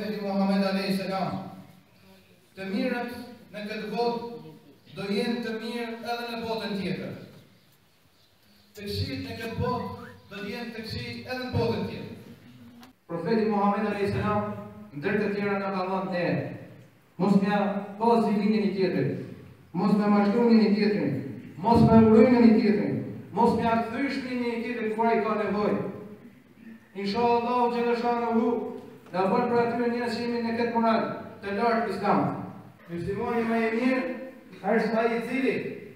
profeti Muhammed a.s. Të mirët në këtë botë do jenë të mirë edhe në botën tjetër. Të këqijt në këtë botë do jenë të këqij edhe në botën tjetër. Profeti Muhammed a.s. ndër të tjera na ka thënë ne, mos m'ja pas zilin një tjetrin, mos m'ja mashtru një tjetrin, mos m'ja urojnë një tjetrin, mos m'ja kthysh një tjetrin kur ai ka nevojë. Inshallah xhaleshanuhu na bën për atyre njerëz që jemi në këtë moral të lartë Islam. Muslimani më i mirë është ai i cili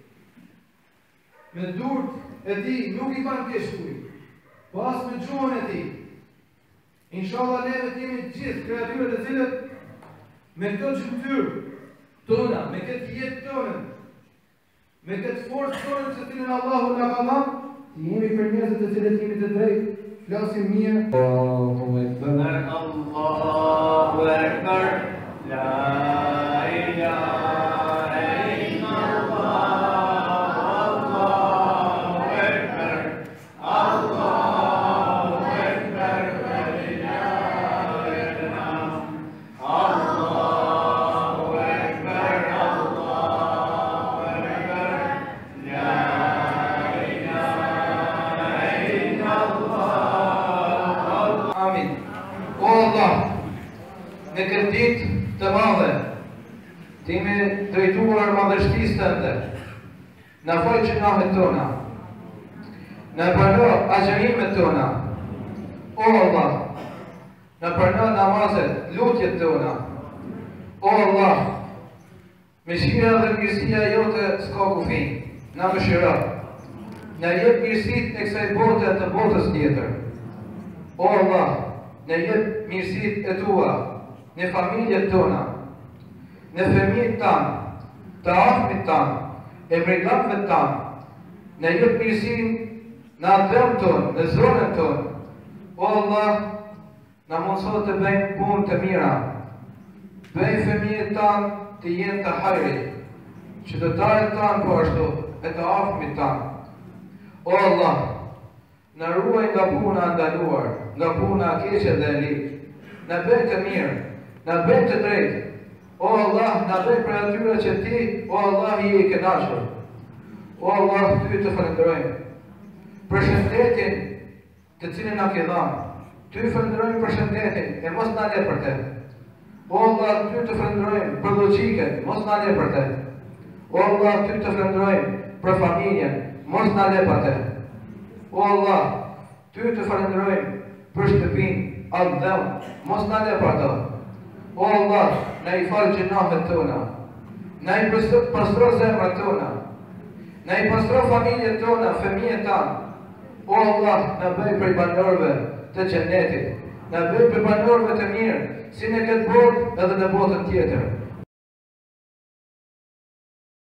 me durt e tij nuk i bën keq, po as me gjuhën e tij. Inshallah neve të jemi gjithë kreatyrët e cilët me këtë gjymtyrë tona, me këtë jetë tonë, me këtë forcë tonë që cilën Allahu na ka dhënë, jemi për njerëzit të cilët jemi të drejtë. Flasim mirë. Allahu Ekber. Allahu Ekber. La ilaha illallah. Allahu Ekber. Allahu Ekber. Wa lillahil hamd. Allahu Ekber. Allahu Ekber. La ilaha illallah. Amin. O Allah, në këtë ditë të madhe, të ime drejtuar madhështisë tënde, në fal gjunahet tona, në përno agjërimet tona. O Allah, në përno namazet, lutjet tona. O Allah, mëshira dhe mirësia jote s'ka kufin, na mëshira, në jep mirësit e kësaj bote të botës tjetër. O Allah, në jep mirësit e tua, në familjet tona, në fëmijët tanë, të afmit tanë, e mregatëve tanë, në jep mirësin në atëm tonë, në zonën tonë. O Allah, në mundësot të bëjmë punë të mira, bëjmë fëmijët tanë të jenë të hajri, qytetarët tanë po ashtu, e të afmit tanë. O Allah, në ruaj nga puna ndaluar, nga puna keqe dhe ligë, në bëjmë të mirë, në bëjmë të drejtë. O Allah, në bëjmë për atyre që ti, o Allah, i kënaqur. O Allah, ty të falenderojmë për shëndetin të cilin na ke dhënë. Ty falenderojmë për shëndetin, e mos na le për te. O Allah, ty të falenderojmë për logjikën, mos na le për te. O Allah, ty të falenderojmë për familjen, mos na le për te. O Allah, ty të falenderojmë për shtëpinë, Adhem, mos na le për to. O Allah, na i falë gjunahet tona, na i pastro zemrat tona, na i pastro familjet tona, fëmijët tanë. O Allah, na bëj për banorëve të xhenetit, na bëj për banorëve të mirë, si në këtë botë edhe në botën tjetër.